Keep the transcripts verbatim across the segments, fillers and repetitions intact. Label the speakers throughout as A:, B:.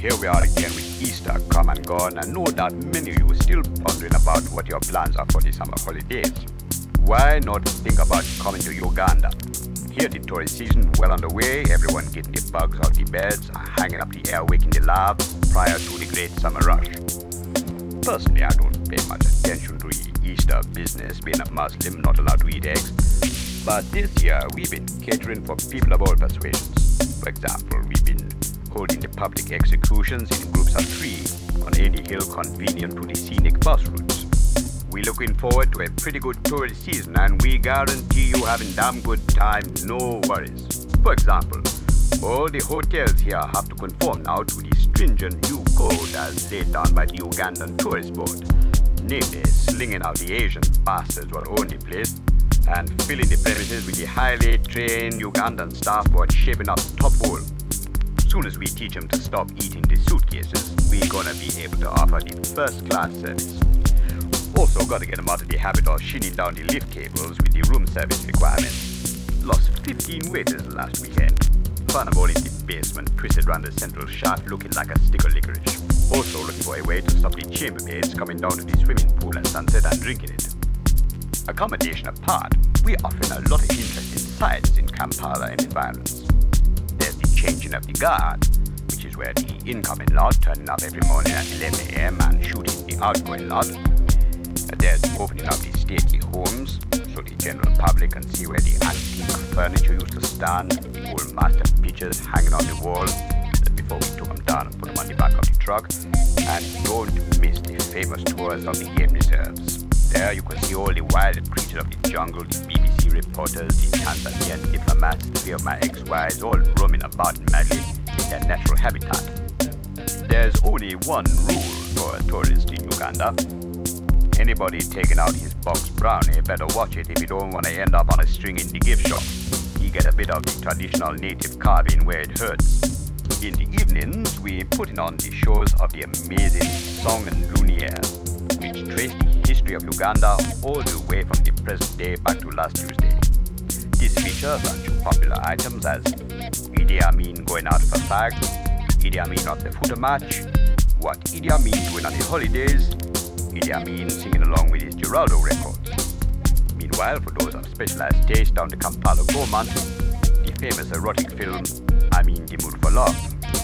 A: here we are again with Easter come and gone, and no doubt many of you are still pondering about what your plans are for the summer holidays. Why not think about coming to Uganda? Here the tourist season well underway, everyone getting the bugs out the beds, hanging up the airwick in the lab prior to the great summer rush. Personally, I don't pay much attention to the Easter business, being a Muslim, not allowed to eat eggs. But this year, we've been catering for people of all persuasions. For example, we've been holding the public executions in groups of three on any hill convenient to the scenic bus routes. We're looking forward to a pretty good tourist season, and we guarantee you having damn good time, no worries. For example, all the hotels here have to conform now to the stringent new code as laid down by the Ugandan Tourist Board, namely slinging out the Asian bastards who own the place and filling the premises with the highly trained Ugandan staff who are shaping up top hole. As soon as we teach them to stop eating the suitcases, we're gonna be able to offer the first class service. Also gotta get them out of the habit of shinning down the lift cables with the room service requirements. Lost fifteen waiters last weekend. Found them all in the basement, twisted around the central shaft looking like a stick of licorice. Also looking for a way to stop the chambermaids coming down to the swimming pool at sunset and drinking it. Accommodation apart, we're offering a lot of interesting sights in Kampala and environs. There's the changing of the guard, which is where the incoming lot turning up every morning at eleven a m and shooting the outgoing lot. There's the opening of the stately homes, so the general public can see where the antique furniture used to stand, old master pictures hanging on the wall before we took them down and put them on the back of the truck. And don't miss the famous tours of the game reserves. There you can see all the wild creatures of the jungle, the B B C reporters, the Tanzanian diplomats, the three of my ex-wives, all roaming about madly in their natural habitat. There's only one rule for a tourist in Uganda. Anybody taking out his box brownie better watch it if you don't want to end up on a string in the gift shop. You get a bit of the traditional native carving where it hurts. In the evenings, we're putting on the shows of the amazing Song and Lumiere, which trace the history of Uganda all the way from the present day back to last Tuesday. This features such popular items as Idi Amin going out for fag, Idi Amin at the footer match, what Idi Amin doing on the holidays, Idi Amin singing along with his Geraldo records. Meanwhile, for those of specialized taste down the Kampala Gorman, the famous erotic film I'm in the Mood for Love.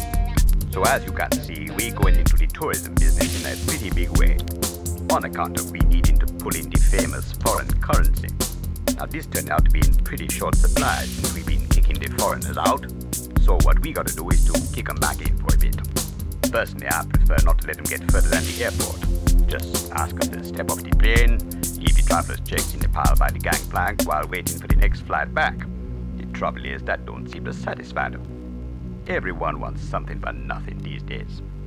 A: So as you can see, we're going into the tourism business in a pretty big way, on account of we needing to pull in the famous foreign currency. Now this turned out to be in pretty short supply since we've been kicking the foreigners out, so what we gotta do is to kick them back in for a bit. Personally, I prefer not to let them get further than the airport. Just ask them to step off the plane, leave the traveler's checks in the pile by the gangplank while waiting for the next flight back. The trouble is that don't seem to satisfy them. Everyone wants something for nothing these days.